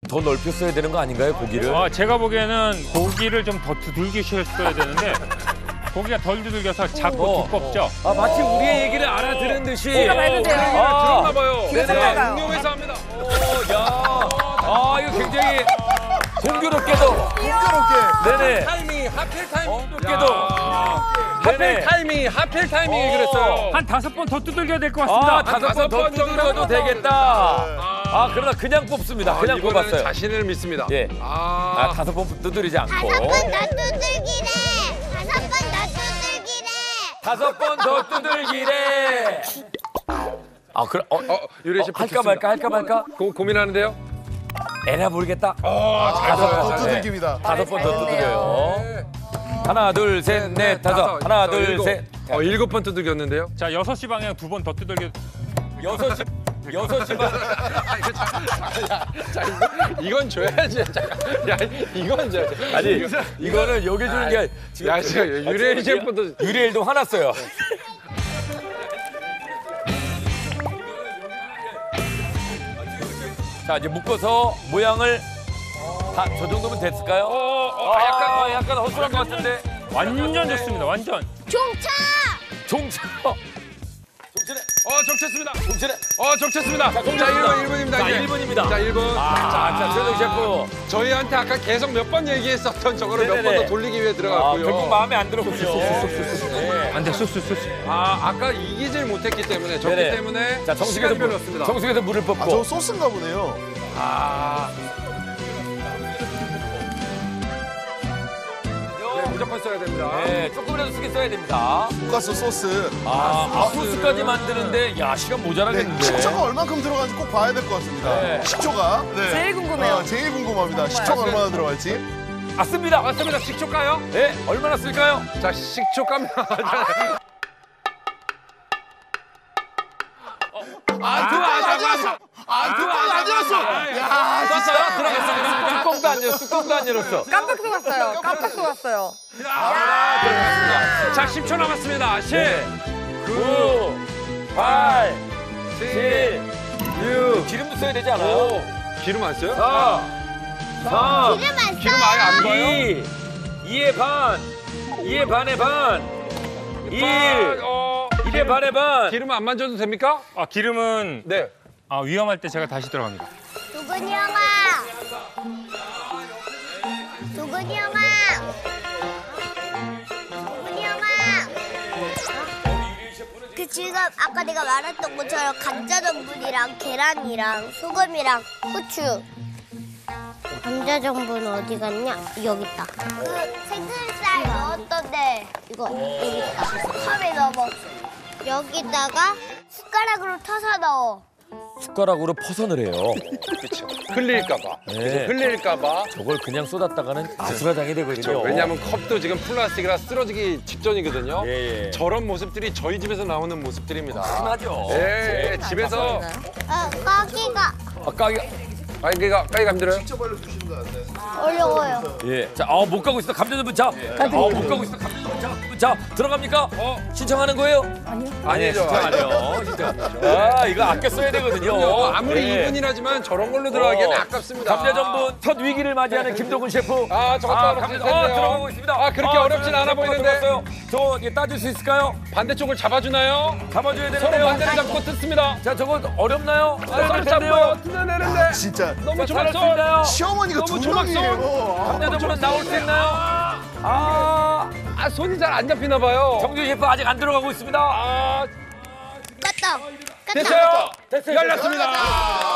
더 넓혔어야 되는 거 아닌가요, 고기를? 제가 보기에는 고기를 좀 더 두들기셨어야 되는데 고기가 덜 두들겨서 작고 두껍죠. 마치 우리의 얘기를 알아들은 듯이. 귀가 밝으세요. 들었나 봐요. 귀가 잘 응용해서 합니다. 이거 굉장히 공교롭게도. 네네. 타이밍, 하필 타이밍. 공교롭게도. 하필 타이밍, 하필 타이밍이 그랬어요. 한 5번 더 두들겨야 될 것 같습니다. 5번 더 두들겨도 되겠다. 그러나 그냥 뽑습니다. 그냥 이번에는 뽑았어요. 자신을 믿습니다. 예. 5번 두드리지 않고. 5번 더 두들기래. 5번 더 두들기래. 5번 더 두들기래. 유래 씨 할까 말까? 고민하는데요? 에라 모르겠다. 더 두들깁니다. 5번 더 두드려요. 하나, 둘, 셋, 넷, 다섯. 하나, 둘, 셋. 7번 두들겼는데요? 자, 6시 방향 2번 더 두들겨. 6시 반. 이건 줘야지. 야, 이건 줘야지. 아니, 이거는 여기 주는 게 지금. 야, 진짜 유래 셰프도 유리엘도 화났어요. 자, 이제 묶어서 모양을 저 정도면 됐을까요? 약간 허술한 것 같은데. 완전 좋습니다. 완전. 종차. 종차. 적쳤습니다. 종차네. 적쳤습니다. 자, 1분입니다. 자, 1분입니다. 자, 1분. 자, 최동 셰프. 저희한테 아까 계속 몇 번 얘기했었던 저거를 몇 번 네네네. 더 돌리기 위해 들어갔고요. 결국 마음에 안 들었군요. 안 돼, 쑥. 아까 이기질 못했기 때문에 졌기 네네. 때문에 자, 시간이 별로 없습니다. 정수기에서 물을 뽑고. 저 소스인가 보네요. 네, 무조건 써야 됩니다. 네, 조금이라도 쓰게 써야 됩니다. 돈가스 소스. 소스까지 만드는데, 야, 시간 네, 모자라겠는데. 식초가 얼만큼 들어가는지 꼭 봐야 될 것 같습니다. 네. 식초가. 네. 제일 궁금해요. 제일 궁금합니다. 식초가 얼마나 들어갈지. 맞습니다. 맞습니다. 식초 까요? 네, 얼마나 쓸까요? 자, 식초 까면 아니었어. 야, 진짜 들어갔습니다. 뚜껑도 안 열었어. 깜빡 속았어요. 깜빡 속았어요. 자, 10초 남았습니다. 10, 9, 8, 7, 6. 기름도 써야 되지 않아요? 기름 안 써요? 4, 3, 기름 안 기름 아예 안 봐요? 2의 반, 2의 반의 반, 1, 1의 반의 반. 기름 안 만져도 됩니까? 기름은 네. 위험할 때 제가 다시 들어갑니다. 두근이 형아. 두근이 형아. 두근이 형아. 지금 아까 내가 말했던 것처럼 감자 전분이랑 계란이랑 소금이랑 후추. 감자 전분 어디 갔냐? 여기 있다. 생선살 넣었던데 이거 여기 있다. 컵에 넣어. 여기다가 숟가락으로 터서 넣어. 숟가락으로 퍼서 넣으래요. 그렇죠. 흘릴까봐. 네. 흘릴까봐. 저걸 그냥 쏟았다가는 아수라장이 되거든요. 왜냐하면 컵도 지금 플라스틱이라 쓰러지기 직전이거든요. 예. 저런 모습들이 저희 집에서 나오는 모습들입니다. 심하죠. 예, 집에서 까기가 까기가 까기 감들어요? 어려워요. 예. 자, 못 가고 있어. 감자 전분. 자, 못 가고 있어. 감자 전분. 자, 들어갑니까? 신청하는 거예요? 아니죠. 신청 안 해요. 신청. 이거 아껴 써야 되거든요. 아무리 예. 2분이라지만 저런 걸로 들어가기에는 아깝습니다. 감자 전분 첫 위기를 맞이하는 김동근 셰프. 저것도 어렵지 않네요. 들어가고 있습니다. 그렇게 어렵진 않아 보이는데. 저 따줄 수 있을까요? 반대쪽을 잡아주나요? 잡아줘야 서로 되는데요. 반대를 잡고 뜯습니다. 자, 저거 어렵나요? 서로 잡고요. 뜯어내는데. 진짜 너무 잘할 수 조막서. 있나요? 시어머니가 너무 두 명이에요. 감자 전분은 나올 수 있나요? 손이 잘 안 잡히나 봐요. 정준 셰프 아직 안 들어가고 있습니다. 껐다. 됐어요. 열렸습니다.